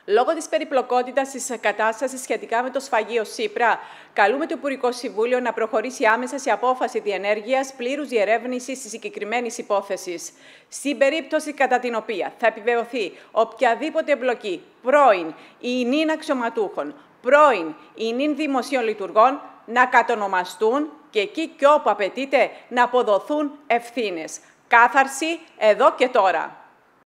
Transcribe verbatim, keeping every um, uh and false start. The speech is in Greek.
Λόγω της περιπλοκότητας της κατάστασης σχετικά με το σφαγείο Σύπρα, καλούμε το Υπουργικό Συμβούλιο να προχωρήσει άμεσα σε απόφαση διενέργειας πλήρους διερεύνησης της συγκεκριμένης υπόθεσης. Στην περίπτωση κατά την οποία θα επιβεβαιωθεί οποιαδήποτε εμπλοκή πρώην ή νυν αξιωματούχων, πρώην ή νυν δημοσίων λειτουργών, να κατονομαστούν και εκεί και όπου απαιτείται να αποδοθούν ευθύνες. Κάθαρση εδώ και τώρα.